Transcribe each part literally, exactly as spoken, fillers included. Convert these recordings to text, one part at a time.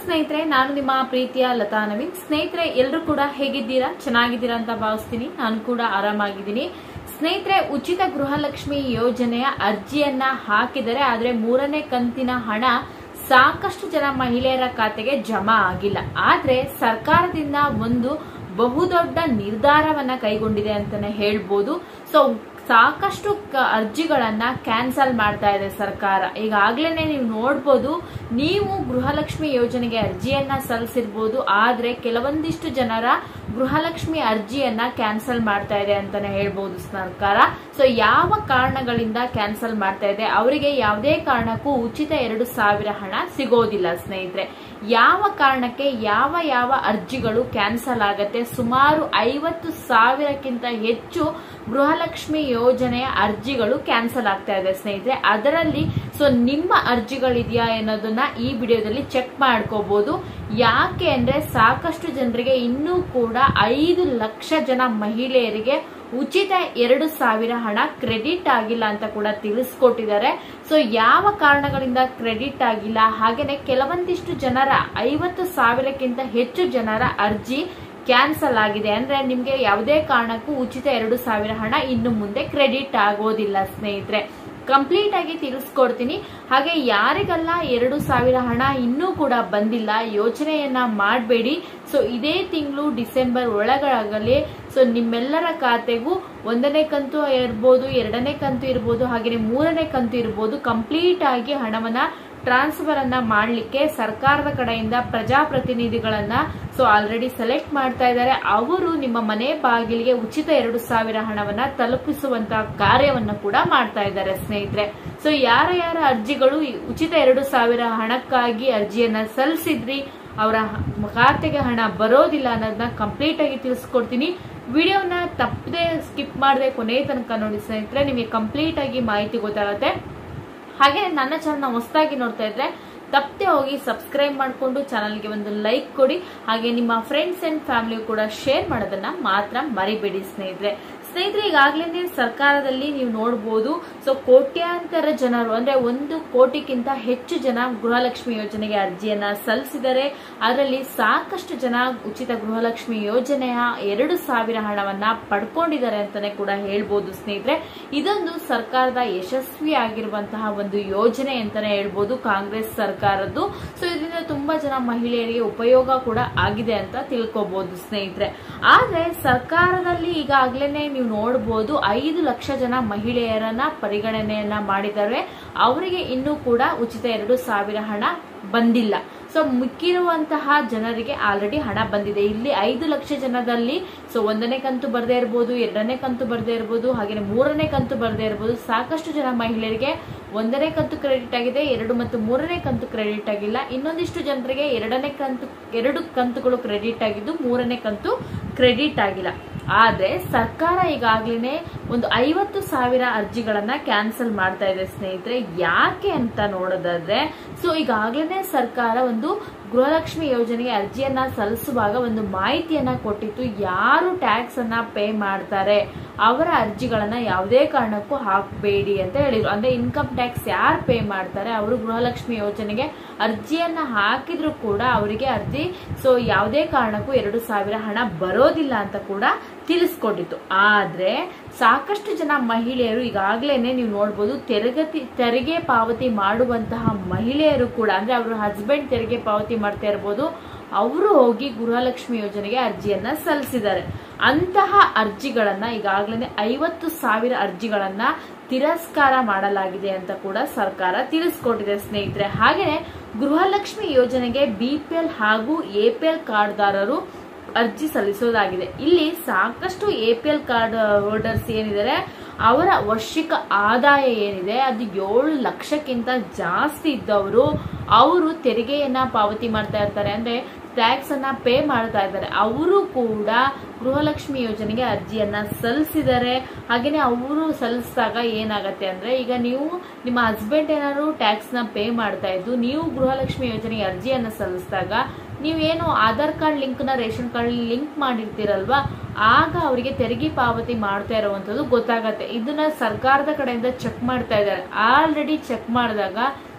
ಸ್ನೇಹಿತರೆ, ನಾನು ನಿಮ್ಮ ಪ್ರೀತಿಯ ಲತಾ ನವೀನ್. ಸ್ನೇಹಿತರೆ, ಎಲ್ಲರೂ ಕೂಡ ಹೇಗಿದ್ದೀರಾ? ಚೆನ್ನಾಗಿದ್ದೀರಾ ಅಂತ ಭಾವಿಸ್ತೀನಿ. ನಾನು ಕೂಡ ಆರಾಮಾಗಿದ್ದೀನಿ. ಸ್ನೇಹಿತರೆ, ಉಚಿತ ಗೃಹಲಕ್ಷ್ಮಿ ಯೋಜನೆಯ ಅರ್ಜಿಯನ್ನ ಹಾಕಿದರೆ ಆದ್ರೆ ಮೂರನೇ ಕಂತಿನ ಹಣ ಸಾಕಷ್ಟು ಜನ ಮಹಿಳೆಯರ ಖಾತೆಗೆ ಜಮಾ ಆಗಿಲ್ಲ. ಆದ್ರೆ ಸರ್ಕಾರದಿಂದ ಒಂದು ಬಹುದೊಡ್ಡ ನಿರ್ಧಾರವನ್ನ ಕೈಗೊಂಡಿದೆ ಅಂತಾನೆ ಹೇಳ್ಬೋದು. ಸೊ ಸಾಕಷ್ಟು ಅರ್ಜಿಗಳನ್ನ ಕ್ಯಾನ್ಸಲ್ ಮಾಡ್ತಾ ಇದೆ ಸರ್ಕಾರ. ಈಗಾಗ್ಲೇನೆ ನೀವು ನೋಡ್ಬೋದು, ನೀವು ಗೃಹಲಕ್ಷ್ಮಿ ಯೋಜನೆಗೆ ಅರ್ಜಿಯನ್ನ ಸಲ್ಲಿಸಿರ್ಬೋದು, ಆದ್ರೆ ಕೆಲವೊಂದಿಷ್ಟು ಜನರ ಗೃಹಲಕ್ಷ್ಮಿ ಅರ್ಜಿಯನ್ನ ಕ್ಯಾನ್ಸಲ್ ಮಾಡ್ತಾ ಇದೆ ಅಂತಾನೆ ಹೇಳ್ಬೋದು ಸರ್ಕಾರ. ಸೊ ಯಾವ ಕಾರಣಗಳಿಂದ ಕ್ಯಾನ್ಸಲ್ ಮಾಡ್ತಾ ಇದೆ? ಅವರಿಗೆ ಯಾವುದೇ ಕಾರಣಕ್ಕೂ ಉಚಿತ ಎರಡು ಸಾವಿರ ಹಣ ಸಿಗೋದಿಲ್ಲ. ಸ್ನೇಹಿತರೆ, ಯಾವ ಕಾರಣಕ್ಕೆ ಯಾವ ಯಾವ ಅರ್ಜಿಗಳು ಕ್ಯಾನ್ಸಲ್ ಆಗತ್ತೆ? ಸುಮಾರು ಐವತ್ತು ಸಾವಿರಕ್ಕಿಂತ ಹೆಚ್ಚು ಗೃಹಲಕ್ಷ್ಮಿ ಯೋಜನೆಯ ಅರ್ಜಿಗಳು ಕ್ಯಾನ್ಸಲ್ ಆಗ್ತಾ ಇದೆ ಸ್ನೇಹಿತರೆ. ಅದರಲ್ಲಿ ಸೊ ನಿಮ್ಮ ಅರ್ಜಿಗಳಿದೆಯಾ ಅನ್ನೋದನ್ನ ಈ ವಿಡಿಯೋದಲ್ಲಿ ಚೆಕ್ ಮಾಡ್ಕೋಬಹುದು. ಯಾಕೆ ಅಂದ್ರೆ ಸಾಕಷ್ಟು ಜನರಿಗೆ ಇನ್ನೂ ಕೂಡ ಐದು ಲಕ್ಷ ಜನ ಮಹಿಳೆಯರಿಗೆ ಉಚಿತ ಎರಡು ಸಾವಿರ ಹಣ ಕ್ರೆಡಿಟ್ ಆಗಿಲ್ಲ ಅಂತ ಕೂಡ ತಿಳಿಸ್ಕೊಟ್ಟಿದ್ದಾರೆ. ಸೊ ಯಾವ ಕಾರಣಗಳಿಂದ ಕ್ರೆಡಿಟ್ ಆಗಿಲ್ಲ, ಹಾಗೇನೆ ಕೆಲವೊಂದಿಷ್ಟು ಜನರ ಐವತ್ತು ಸಾವಿರಕ್ಕಿಂತ ಹೆಚ್ಚು ಜನರ ಅರ್ಜಿ ಕ್ಯಾನ್ಸಲ್ ಆಗಿದೆ. ಅಂದ್ರೆ ನಿಮ್ಗೆ ಯಾವುದೇ ಕಾರಣಕ್ಕೂ ಉಚಿತ ಎರಡು ಸಾವಿರ ಹಣ ಇನ್ನು ಮುಂದೆ ಕ್ರೆಡಿಟ್ ಆಗೋದಿಲ್ಲ ಸ್ನೇಹಿತರೆ. ಕಂಪ್ಲೀಟ್ ಆಗಿ ತಿಳಿಸ್ಕೊಡ್ತೀನಿ. ಹಾಗೆ ಯಾರಿಗೆಲ್ಲ ಎರಡು ಸಾವಿರ ಹಣ ಇನ್ನೂ ಕೂಡ ಬಂದಿಲ್ಲ, ಯೋಚನೆಯನ್ನ ಮಾಡಬೇಡಿ. ಸೊ ಇದೇ ತಿಂಗಳು ಡಿಸೆಂಬರ್ ಒಳಗಾಗಲೇ ಸೊ ನಿಮ್ಮೆಲ್ಲರ ಖಾತೆಗೂ ಒಂದನೇ ಕಂತು ಇರ್ಬೋದು, ಎರಡನೇ ಕಂತು ಇರ್ಬೋದು, ಹಾಗೆ ಮೂರನೇ ಕಂತು ಇರ್ಬೋದು, ಕಂಪ್ಲೀಟ್ ಆಗಿ ಹಣವನ್ನ ಟ್ರಾನ್ಸ್ಫರ್ ಅನ್ನ ಮಾಡ್ಲಿಕ್ಕೆ ಸರ್ಕಾರದ ಕಡೆಯಿಂದ ಪ್ರಜಾಪ್ರತಿನಿಧಿಗಳನ್ನ ಸೊ ಆಲ್ರೆಡಿ ಸೆಲೆಕ್ಟ್ ಮಾಡ್ತಾ ಇದ್ದಾರೆ. ಅವರು ನಿಮ್ಮ ಮನೆ ಬಾಗಿಲಿಗೆ ಉಚಿತ ಎರಡು ಸಾವಿರ ಹಣವನ್ನ ತಲುಪಿಸುವಂತಹ ಕಾರ್ಯವನ್ನ ಕೂಡ ಮಾಡ್ತಾ ಇದ್ದಾರೆ ಸ್ನೇಹಿತರೆ. ಸೊ ಯಾರ ಯಾರ ಅರ್ಜಿಗಳು ಉಚಿತ ಎರಡು ಸಾವಿರ ಹಣಕ್ಕಾಗಿ ಅರ್ಜಿಯನ್ನ ಸಲ್ಲಿಸಿದ್ರಿ, ಅವರ ಖಾತೆಗೆ ಹಣ ಬರೋದಿಲ್ಲ ಅನ್ನೋದನ್ನ ಕಂಪ್ಲೀಟ್ ಆಗಿ ತಿಳಿಸ್ಕೊಡ್ತೀನಿ. ವಿಡಿಯೋನ ತಪ್ಪದೆ ಸ್ಕಿಪ್ ಮಾಡದೆ ಕೊನೆ ತನಕ ನೋಡಿ ಸ್ನೇಹಿತರೆ, ನಿಮಗೆ ಕಂಪ್ಲೀಟ್ ಆಗಿ ಮಾಹಿತಿ ಗೊತ್ತಾಗುತ್ತೆ. ಹಾಗೆ ನನ್ನ ಚಾನಲ್ನ ಹೊಸದಾಗಿ ನೋಡ್ತಾ ಇದ್ರೆ ತಪ್ಪದೆ ಹೋಗಿ ಸಬ್ಸ್ಕ್ರೈಬ್ ಮಾಡಿಕೊಂಡು ಚಾನಲ್ಗೆ ಒಂದು ಲೈಕ್ ಕೊಡಿ. ಹಾಗೆ ನಿಮ್ಮ ಫ್ರೆಂಡ್ಸ್ ಅಂಡ್ ಫ್ಯಾಮಿಲಿ ಕೂಡ ಶೇರ್ ಮಾಡೋದನ್ನ ಮಾತ್ರ ಮರಿಬೇಡಿ ಸ್ನೇಹಿತರೆ. ಸ್ನೇಹಿತರೆ, ಈಗಾಗಲೇ ಸರ್ಕಾರದಲ್ಲಿ ನೀವು ನೋಡಬಹುದು, ಸೊ ಕೋಟ್ಯಾಂತರ ಜನರು ಅಂದ್ರೆ ಒಂದು ಕೋಟಿಗಿಂತ ಹೆಚ್ಚು ಜನ ಗೃಹಲಕ್ಷ್ಮಿ ಯೋಜನೆಗೆ ಅರ್ಜಿಯನ್ನ ಸಲ್ಲಿಸಿದ್ದಾರೆ. ಅದರಲ್ಲಿ ಸಾಕಷ್ಟು ಜನ ಉಚಿತ ಗೃಹಲಕ್ಷ್ಮಿ ಯೋಜನೆಯ ಎರಡು ಸಾವಿರ ಹಣವನ್ನ ಪಡ್ಕೊಂಡಿದ್ದಾರೆ ಅಂತಾನೆ ಕೂಡ ಹೇಳ್ಬೋದು ಸ್ನೇಹಿತರೆ. ಇದೊಂದು ಸರ್ಕಾರದ ಯಶಸ್ವಿ ಆಗಿರುವಂತಹ ಒಂದು ಯೋಜನೆ ಅಂತಾನೆ ಹೇಳ್ಬೋದು, ಕಾಂಗ್ರೆಸ್ ಸರ್ಕಾರದ್ದು. ಸೊ ಇದರಿಂದ ತುಂಬಾ ಜನ ಮಹಿಳೆಯರಿಗೆ ಉಪಯೋಗ ಕೂಡ ಆಗಿದೆ ಅಂತ ತಿಳ್ಕೊಬಹುದು ಸ್ನೇಹಿತರೆ. ಆದ್ರೆ ಸರ್ಕಾರದಲ್ಲಿ ಈಗಾಗಲೇ ನೀವು ನೋಡಬಹುದು, ಐದು ಲಕ್ಷ ಜನ ಮಹಿಳೆಯರನ್ನ ಪರಿಗಣನೆಯನ್ನ ಮಾಡಿದ್ದಾರೆ. ಅವರಿಗೆ ಇನ್ನೂ ಕೂಡ ಉಚಿತ ಎರಡು ಸಾವಿರ ಹಣ ಬಂದಿಲ್ಲ. ಸೊ ಮಿಕ್ಕಿರುವಂತಹ ಜನರಿಗೆ ಆಲ್ರೆಡಿ ಹಣ ಬಂದಿದೆ. ಇಲ್ಲಿ ಐದು ಲಕ್ಷ ಜನದಲ್ಲಿ ಸೊ ಒಂದನೇ ಕಂತು ಬರ್ದೇ ಇರಬಹುದು, ಎರಡನೇ ಕಂತು ಬರ್ದೇ ಇರಬಹುದು, ಹಾಗೆ ಮೂರನೇ ಕಂತು ಬರ್ದೇ ಇರಬಹುದು. ಸಾಕಷ್ಟು ಜನ ಮಹಿಳೆಯರಿಗೆ ಒಂದನೇ ಕಂತು ಕ್ರೆಡಿಟ್ ಆಗಿದೆ, ಎರಡು ಮತ್ತು ಮೂರನೇ ಕಂತು ಕ್ರೆಡಿಟ್ ಆಗಿಲ್ಲ. ಇನ್ನೊಂದಿಷ್ಟು ಜನರಿಗೆ ಎರಡನೇ ಕಂತು ಎರಡು ಕಂತುಗಳು ಕ್ರೆಡಿಟ್ ಆಗಿದ್ದು ಮೂರನೇ ಕಂತು ಕ್ರೆಡಿಟ್ ಆಗಿಲ್ಲ. ಆದ್ರೆ ಸರ್ಕಾರ ಈಗಾಗ್ಲೇ ಒಂದು ಐವತ್ತು ಸಾವಿರ ಅರ್ಜಿಗಳನ್ನ ಕ್ಯಾನ್ಸಲ್ ಮಾಡ್ತಾ ಇದೆ ಸ್ನೇಹಿತರೆ. ಯಾಕೆ ಅಂತ ನೋಡೋದಾದ್ರೆ, ಸೊ ಈಗಾಗ್ಲೇ ಸರ್ಕಾರ ಒಂದು ಗೃಹಲಕ್ಷ್ಮಿ ಯೋಜನೆಗೆ ಅರ್ಜಿಯನ್ನ ಸಲ್ಲಿಸುವಾಗ ಒಂದು ಮಾಹಿತಿಯನ್ನ ಕೊಟ್ಟಿತ್ತು. ಯಾರು ಟ್ಯಾಕ್ಸ್ ಅನ್ನ ಪೇ ಮಾಡ್ತಾರೆ ಅವರ ಅರ್ಜಿಗಳನ್ನ ಯಾವುದೇ ಕಾರಣಕ್ಕೂ ಹಾಕಬೇಡಿ ಅಂತ ಹೇಳಿದ್ರು. ಅಂದ್ರೆ ಇನ್ಕಮ್ ಟ್ಯಾಕ್ಸ್ ಯಾರು ಪೇ ಮಾಡ್ತಾರೆ ಅವರು ಗೃಹಲಕ್ಷ್ಮಿ ಯೋಜನೆಗೆ ಅರ್ಜಿಯನ್ನ ಹಾಕಿದ್ರು ಕೂಡ ಅವರಿಗೆ ಅರ್ಜಿ ಸೊ ಯಾವುದೇ ಕಾರಣಕ್ಕೂ ಎರಡು ಸಾವಿರ ಹಣ ಬರೋದಿಲ್ಲ ಅಂತ ಕೂಡ ತಿಳಿಸ್ಕೊಟ್ಟಿತ್ತು. ಆದ್ರೆ ಸಾಕಷ್ಟು ಜನ ಮಹಿಳೆಯರು ಈಗಾಗ್ಲೇನೆ ನೀವು ನೋಡ್ಬೋದು, ತೆರಿಗೆ ತೆರಿಗೆ ಪಾವತಿ ಮಾಡುವಂತಹ ಮಹಿಳೆಯರು ಕೂಡ ಅಂದ್ರೆ ಅವ್ರ ಹಸ್ಬೆಂಡ್ ತೆರಿಗೆ ಪಾವತಿ ಮಾಡ್ತಾ ಇರ್ಬೋದು, ಅವರು ಹೋಗಿ ಗೃಹಲಕ್ಷ್ಮಿ ಯೋಜನೆಗೆ ಅರ್ಜಿಯನ್ನ ಸಲ್ಲಿಸಿದ್ದಾರೆ. ಅಂತಹ ಅರ್ಜಿಗಳನ್ನ ಈಗಾಗಲೇ ಐವತ್ತು ಸಾವಿರ ಅರ್ಜಿಗಳನ್ನ ತಿರಸ್ಕಾರ ಮಾಡಲಾಗಿದೆ ಅಂತ ಕೂಡ ಸರ್ಕಾರ ತಿಳಿಸ್ಕೊಟ್ಟಿದೆ ಸ್ನೇಹಿತರೆ. ಹಾಗೆಯೇ ಗೃಹಲಕ್ಷ್ಮಿ ಯೋಜನೆಗೆ ಬಿಪಿಎಲ್ ಹಾಗೂ ಎಪಿಎಲ್ ಕಾರ್ಡ್ದಾರರು ಅರ್ಜಿ ಸಲ್ಲಿಸೋದಾಗಿದೆ. ಇಲ್ಲಿ ಸಾಕಷ್ಟು ಎಪಿಎಲ್ ಕಾರ್ಡ್ ಹೋಲ್ಡರ್ಸ್ ಏನಿದ್ದಾರೆ ಅವರ ವಾರ್ಷಿಕ ಆದಾಯ ಏನಿದೆ ಅದು ಏಳು ಲಕ್ಷಕ್ಕಿಂತ ಜಾಸ್ತಿ ಇದ್ದವರು ಅವರು ತೆರಿಗೆಯನ್ನ ಪಾವತಿ ಮಾಡ್ತಾ ಇರ್ತಾರೆ, ಅಂದ್ರೆ ಟ್ಯಾಕ್ಸ್ ಅನ್ನ ಪೇ ಮಾಡ್ತಾ ಇದ್ದಾರೆ. ಅವರು ಕೂಡ ಗೃಹಲಕ್ಷ್ಮಿ ಯೋಜನೆಗೆ ಅರ್ಜಿಯನ್ನ ಸಲ್ಲಿಸಿದ್ದಾರೆ. ಹಾಗೇನೆ ಅವರು ಸಲ್ಲಿಸಿದಾಗ ಏನಾಗತ್ತೆ ಅಂದ್ರೆ, ಈಗ ನೀವು ನಿಮ್ಮ ಹಸ್ಬೆಂಡ್ ಏನಾದ್ರು ಟ್ಯಾಕ್ಸ್ ನ ಪೇ ಮಾಡ್ತಾ ಇದ್ದು ನೀವು ಗೃಹಲಕ್ಷ್ಮಿ ಯೋಜನೆಗೆ ಅರ್ಜಿಯನ್ನ ಸಲ್ಲಿಸಿದಾಗ ನೀವೇನು ಆಧಾರ್ ಕಾರ್ಡ್ ಲಿಂಕ್ ನ ರೇಷನ್ ಕಾರ್ಡ್ ಲಿಂಕ್ ಮಾಡಿರ್ತೀರಲ್ವಾ, ಆಗ ಅವರಿಗೆ ತೆರಿಗೆ ಪಾವತಿ ಮಾಡ್ತಾ ಇರುವಂತದ್ದು ಗೊತ್ತಾಗತ್ತೆ. ಇದನ್ನ ಸರ್ಕಾರದ ಕಡೆಯಿಂದ ಚೆಕ್ ಮಾಡ್ತಾ ಇದ್ದಾರೆ. ಆಲ್ರೆಡಿ ಚೆಕ್ ಮಾಡಿದಾಗ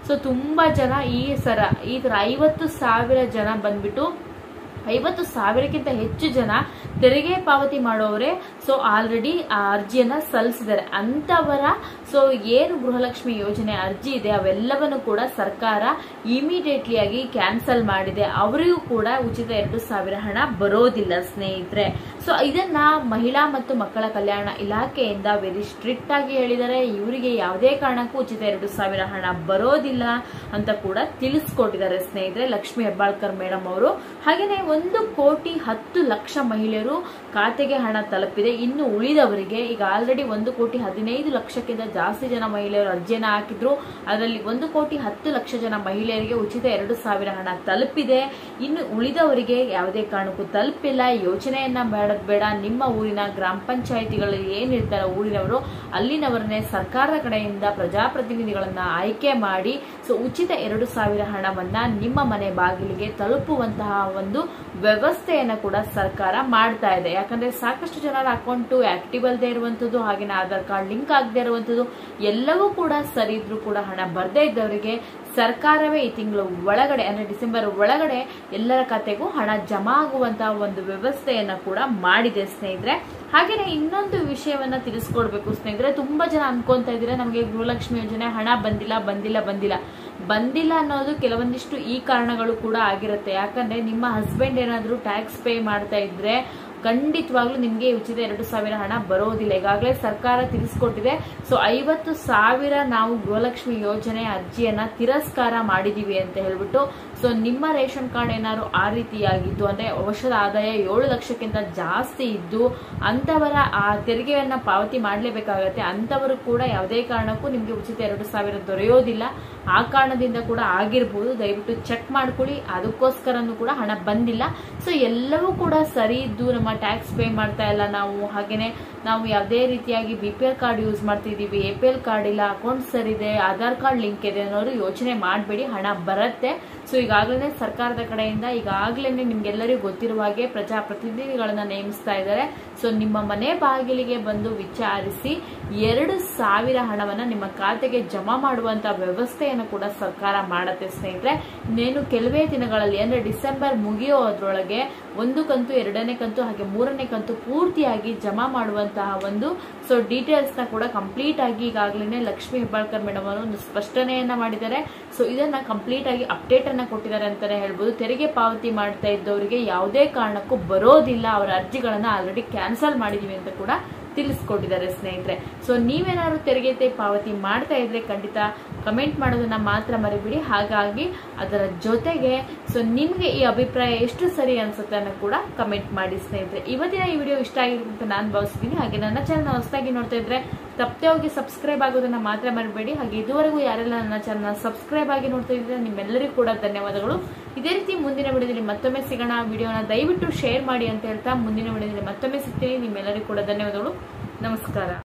ಸೊ ತುಂಬಾ ಜನ ಈ ಸರ ಈ ತರ ಐವತ್ತು ಸಾವಿರ ಜನ ಬಂದ್ಬಿಟ್ಟು ಐವತ್ತು ಸಾವಿರಕ್ಕಿಂತ ಹೆಚ್ಚು ಜನ ತೆರಿಗೆ ಪಾವತಿ ಮಾಡೋರೆ ಸೊ ಆಲ್ರೆಡಿ ಆ ಅರ್ಜಿಯನ್ನ ಸಲ್ಲಿಸಿದ್ದಾರೆ. ಅಂತವರ ಸೊ ಏನು ಗೃಹಲಕ್ಷ್ಮಿ ಯೋಜನೆ ಅರ್ಜಿ ಇದೆ ಅವೆಲ್ಲವನ್ನು ಕೂಡ ಸರ್ಕಾರ ಇಮಿಡಿಯೇಟ್ಲಿ ಆಗಿ ಕ್ಯಾನ್ಸಲ್ ಮಾಡಿದೆ. ಅವರಿಗೂ ಕೂಡ ಉಚಿತ ಎರಡು ಸಾವಿರ ಹಣ ಬರೋದಿಲ್ಲ ಸ್ನೇಹಿತರೆ. ಸೊ ಇದನ್ನ ಮಹಿಳಾ ಮತ್ತು ಮಕ್ಕಳ ಕಲ್ಯಾಣ ಇಲಾಖೆಯಿಂದ ವೆರಿ ಸ್ಟ್ರಿಕ್ಟ್ ಆಗಿ ಹೇಳಿದ್ದಾರೆ. ಇವರಿಗೆ ಯಾವುದೇ ಕಾರಣಕ್ಕೂ ಉಚಿತ ಎರಡು ಸಾವಿರ ಹಣ ಬರೋದಿಲ್ಲ ಅಂತ ಕೂಡ ತಿಳಿಸ್ಕೊಟ್ಟಿದ್ದಾರೆ ಸ್ನೇಹಿತರೆ ಲಕ್ಷ್ಮಿ ಹೆಬ್ಬಾಳ್ಕರ್ ಮೇಡಮ್ ಅವರು. ಹಾಗೇನೆ ಒಂದು ಕೋಟಿ ಹತ್ತು ಲಕ್ಷ ಮಹಿಳೆಯರು ಖಾತೆಗೆ ಹಣ ತಲುಪಿದೆ. ಇನ್ನು ಉಳಿದವರಿಗೆ ಈಗ ಆಲ್ರೆಡಿ ಒಂದು ಕೋಟಿ ಹದಿನೈದು ಲಕ್ಷಕ್ಕಿಂತ ಜಾಸ್ತಿ ಜನ ಮಹಿಳೆಯರು ಅರ್ಜಿಯನ್ನ ಹಾಕಿದ್ರು. ಅದರಲ್ಲಿ ಒಂದು ಕೋಟಿ ಹತ್ತು ಲಕ್ಷ ಜನ ಮಹಿಳೆಯರಿಗೆ ಉಚಿತ ಎರಡು ಸಾವಿರ ಹಣ ತಲುಪಿದೆ. ಇನ್ನು ಉಳಿದವರಿಗೆ ಯಾವುದೇ ಕಾರಣಕ್ಕೂ ತಲುಪಿಲ್ಲ. ಯೋಚನೆಯನ್ನ ಬೇಡ ಬೇಡ ನಿಮ್ಮ ಊರಿನ ಗ್ರಾಮ ಪಂಚಾಯಿತಿಗಳಲ್ಲಿ ಏನಿರ್ತಾರೆ ಊರಿನವರು ಅಲ್ಲಿನವರನ್ನೇ ಸರ್ಕಾರದ ಕಡೆಯಿಂದ ಪ್ರಜಾಪ್ರತಿನಿಧಿಗಳನ್ನ ಆಯ್ಕೆ ಮಾಡಿ ಸೊ ಉಚಿತ ಎರಡು ಸಾವಿರ ಹಣವನ್ನ ನಿಮ್ಮ ಮನೆ ಬಾಗಿಲಿಗೆ ತಲುಪುವಂತಹ ಒಂದು ವ್ಯವಸ್ಥೆಯನ್ನ ಕೂಡ ಸರ್ಕಾರ ಮಾಡ್ತಾ ಇದೆ. ಯಾಕಂದ್ರೆ ಸಾಕಷ್ಟು ಜನರ ಅಕೌಂಟ್ ಆಕ್ಟಿವ್ ಅಲ್ಲದೆ ಇರುವಂತದ್ದು, ಹಾಗೆ ಆಧಾರ್ ಕಾರ್ಡ್ ಲಿಂಕ್ ಆಗದೆ ಇರುವಂತದ್ದು ಎಲ್ಲವೂ ಕೂಡ ಸರಿ ಇದ್ರೂ ಕೂಡ ಹಣ ಬರ್ದೇ ಇದ್ದವರಿಗೆ ಸರ್ಕಾರವೇ ಈ ತಿಂಗಳು ಒಳಗಡೆ ಅಂದ್ರೆ ಡಿಸೆಂಬರ್ ಒಳಗಡೆ ಎಲ್ಲರ ಖಾತೆಗೂ ಹಣ ಜಮಾ ಆಗುವಂತಹ ಒಂದು ವ್ಯವಸ್ಥೆಯನ್ನ ಕೂಡ ಮಾಡಿದೆ ಸ್ನೇಹಿತರೆ. ಹಾಗೇನೆ ಇನ್ನೊಂದು ವಿಷಯವನ್ನ ತಿಳಿಸ್ಕೊಡ್ಬೇಕು ಸ್ನೇಹಿತರೆ. ತುಂಬಾ ಜನ ಅನ್ಕೊಂತಾ ಇದ್ರೆ ನಮಗೆ ಗೃಹಲಕ್ಷ್ಮಿ ಯೋಜನೆ ಹಣ ಬಂದಿಲ್ಲ ಬಂದಿಲ್ಲ ಬಂದಿಲ್ಲ ಬಂದಿಲ್ಲ ಅನ್ನೋದು ಕೆಲವೊಂದಿಷ್ಟು ಈ ಕಾರಣಗಳು ಕೂಡ ಆಗಿರುತ್ತೆ. ಯಾಕಂದ್ರೆ ನಿಮ್ಮ ಹಸ್ಬೆಂಡ್ ಏನಾದ್ರೂ ಟ್ಯಾಕ್ಸ್ ಪೇ ಮಾಡ್ತಾ ಇದ್ರೆ ಖಂಡಿತವಾಗ್ಲೂ ನಿಮ್ಗೆ ಉಚಿತ ಎರಡು ಸಾವಿರ ಹಣ ಬರೋದಿಲ್ಲ. ಈಗಾಗಲೇ ಸರ್ಕಾರ ತಿಳಿಸ್ಕೊಟ್ಟಿದೆ. ಸೊ ಐವತ್ತು ಸಾವಿರ ನಾವು ಗೃಹಲಕ್ಷ್ಮಿ ಯೋಜನೆ ಅರ್ಜಿಯನ್ನ ತಿರಸ್ಕಾರ ಮಾಡಿದೀವಿ ಅಂತ ಹೇಳ್ಬಿಟ್ಟು ಸೊ ನಿಮ್ಮ ರೇಷನ್ ಕಾರ್ಡ್ ಏನಾದ್ರು ಆ ರೀತಿಯಾಗಿದ್ದು ಅಂದ್ರೆ ವರ್ಷದ ಆದಾಯ ಏಳು ಲಕ್ಷಕ್ಕಿಂತ ಜಾಸ್ತಿ ಇದ್ದು ಅಂತವರ ಆ ತೆರಿಗೆಯನ್ನ ಪಾವತಿ ಮಾಡಲೇಬೇಕಾಗತ್ತೆ. ಅಂತವರು ಕೂಡ ಯಾವುದೇ ಕಾರಣಕ್ಕೂ ನಿಮ್ಗೆ ಉಚಿತ ಎರಡು ಸಾವಿರ ದೊರೆಯೋದಿಲ್ಲ. ಆ ಕಾರಣದಿಂದ ಕೂಡ ಆಗಿರ್ಬೋದು, ದಯವಿಟ್ಟು ಚೆಕ್ ಮಾಡ್ಕೊಳ್ಳಿ. ಅದಕ್ಕೋಸ್ಕರನೂ ಕೂಡ ಹಣ ಬಂದಿಲ್ಲ. ಸೊ ಎಲ್ಲವೂ ಕೂಡ ಸರಿ ಇದ್ದು ನಮ್ಮ ಟ್ಯಾಕ್ಸ್ ಪೇ ಮಾಡ್ತಾ ಇಲ್ಲ ನಾವು, ಹಾಗೇನೆ ನಾವು ಯಾವುದೇ ರೀತಿಯಾಗಿ B P L card use ಮಾಡ್ತಿದೀವಿ, ಎ ಪಿ ಎಲ್ ಕಾರ್ಡ್ ಇಲ್ಲ, ಅಕೌಂಟ್ ಸರಿ ಇದೆ, ಆಧಾರ್ ಕಾರ್ಡ್ ಲಿಂಕ್ ಇದೆ ಅನ್ನೋರು ಯೋಚನೆ ಮಾಡಬೇಡಿ, ಹಣ ಬರುತ್ತೆ. ಸೊ ಈಗಾಗಲೇ ಸರ್ಕಾರದ ಕಡೆಯಿಂದ ಈಗಾಗಲೇ ನಿಮ್ಗೆಲ್ಲರಿಗೂ ಗೊತ್ತಿರುವ ಹಾಗೆ ಪ್ರಜಾಪ್ರತಿನಿಧಿಗಳನ್ನ ನೇಮಿಸ್ತಾ ಇದ್ದಾರೆ. ಸೊ ನಿಮ್ಮ ಮನೆ ಬಾಗಿಲಿಗೆ ಬಂದು ವಿಚಾರಿಸಿ ಎರಡು ಸಾವಿರ ಹಣವನ್ನ ನಿಮ್ಮ ಖಾತೆಗೆ ಜಮಾ ಮಾಡುವಂತ ವ್ಯವಸ್ಥೆಯನ್ನು ಕೂಡ ಸರ್ಕಾರ ಮಾಡುತ್ತೆ ಸ್ನೇಹಿತರೆ. ಇನ್ನೇನು ಕೆಲವೇ ದಿನಗಳಲ್ಲಿ ಅಂದ್ರೆ ಡಿಸೆಂಬರ್ ಮುಗಿಯೋದ್ರೊಳಗೆ ಒಂದು ಕಂತು, ಎರಡನೇ ಕಂತು ಹಾಗೆ ಮೂರನೇ ಕಂತು ಪೂರ್ತಿಯಾಗಿ ಜಮಾ ಮಾಡುವಂತಹ ಒಂದು ಸೊ ಡೀಟೇಲ್ಸ್ ನ ಕೂಡ ಕಂಪ್ಲೀಟ್ ಆಗಿ ಈಗಾಗಲೇ ಲಕ್ಷ್ಮಿ ಹೆಬ್ಬಾಳ್ಕರ್ ಮೇಡಮ್ ಅವರು ಒಂದು ಸ್ಪಷ್ಟನೆಯನ್ನ ಮಾಡಿದ್ದಾರೆ. ಸೊ ಇದನ್ನ ಕಂಪ್ಲೀಟ್ ಆಗಿ ಅಪ್ಡೇಟ್ ಅನ್ನ ಕೊಟ್ಟಿದ್ದಾರೆ ಅಂತಾನೆ ಹೇಳ್ಬೋದು. ತೆರಿಗೆ ಪಾವತಿ ಮಾಡ್ತಾ ಇದ್ದವರಿಗೆ ಯಾವುದೇ ಕಾರಣಕ್ಕೂ ಬರೋದಿಲ್ಲ, ಅವರ ಅರ್ಜಿಗಳನ್ನ ಆಲ್ರೆಡಿ ಕ್ಯಾನ್ಸಲ್ ಮಾಡಿದೀವಿ ಅಂತ ಕೂಡ ತಿಳಿಸ್ಕೊಟ್ಟಿದ್ದಾರೆ ಸ್ನೇಹಿತರೆ. ಸೊ ನೀವೇನಾದ್ರು ತೆರಿಗೆ ಪಾವತಿ ಮಾಡ್ತಾ ಇದ್ರೆ ಖಂಡಿತ ಕಮೆಂಟ್ ಮಾಡೋದನ್ನ ಮಾತ್ರ ಮರಿಬಿಡಿ. ಹಾಗಾಗಿ ಅದರ ಜೊತೆಗೆ ಸೊ ನಿಮ್ಗೆ ಈ ಅಭಿಪ್ರಾಯ ಎಷ್ಟು ಸರಿ ಅನ್ಸುತ್ತೆ ಅನ್ನೋ ಕೂಡ ಕಮೆಂಟ್ ಮಾಡಿ ಸ್ನೇಹಿತರೆ. ಇವತ್ತಿನ ಈ ವಿಡಿಯೋ ಇಷ್ಟ ಆಗಿರುತ್ತೆ ಅಂತ ನಾನು ಭಾವಿಸ್ತೀನಿ. ಹಾಗೆ ನನ್ನ ಚಾನಲ್ ಹೊಸದಾಗಿ ನೋಡ್ತಾ ಇದ್ರೆ ತಪ್ಪದೆ ಹೋಗಿ ಸಬ್ಸ್ಕ್ರೈಬ್ ಆಗೋದನ್ನ ಮಾತ್ರ ಮರಿಬೇಡಿ. ಹಾಗೆ ಇದುವರೆಗೂ ಯಾರೆಲ್ಲ ನನ್ನ ಚಾನಲ್ ಸಬ್ಸ್ಕ್ರೈಬ್ ಆಗಿ ನೋಡ್ತಾ ಇದ್ರೆ ನಿಮ್ಮೆಲ್ಲರಿಗೂ ಕೂಡ ಧನ್ಯವಾದಗಳು. ಇದೇ ರೀತಿ ಮುಂದಿನ ವಿಡಿಯೋದಲ್ಲಿ ಮತ್ತೊಮ್ಮೆ ಸಿಗೋಣ. ವಿಡಿಯೋನ ದಯವಿಟ್ಟು ಶೇರ್ ಮಾಡಿ ಅಂತ ಹೇಳ್ತಾ ಮುಂದಿನ ವಿಡಿಯೋದಲ್ಲಿ ಮತ್ತೊಮ್ಮೆ ಸಿಗ್ತೀನಿ. ನಿಮ್ಮೆಲ್ಲರಿಗೂ ಕೂಡ ಧನ್ಯವಾದಗಳು. ನಮಸ್ಕಾರ.